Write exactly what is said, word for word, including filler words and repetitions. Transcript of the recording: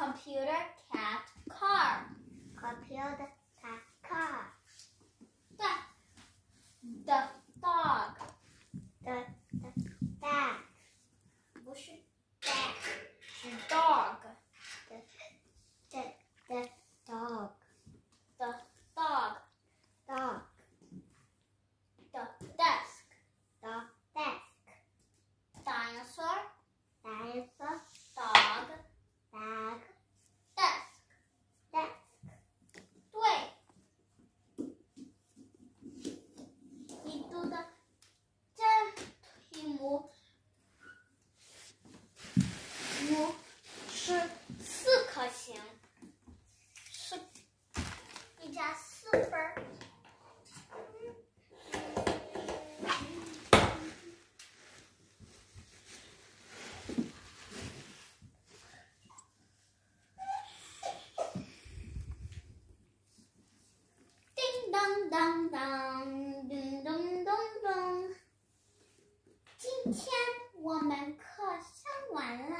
computer, cat, car. Computer, cat, car. The, the dog. The, the bag. 不是 bag， 是 dog。 The, the, the dog. The dog. Dog. The desk. The desk. Dinosaur. Dinosaur. Dog. Bag. Desk. Desk. 对，你读的这题目目是四颗星，是你加四分儿。叮当当当，叮咚咚咚。今天我们课上完了。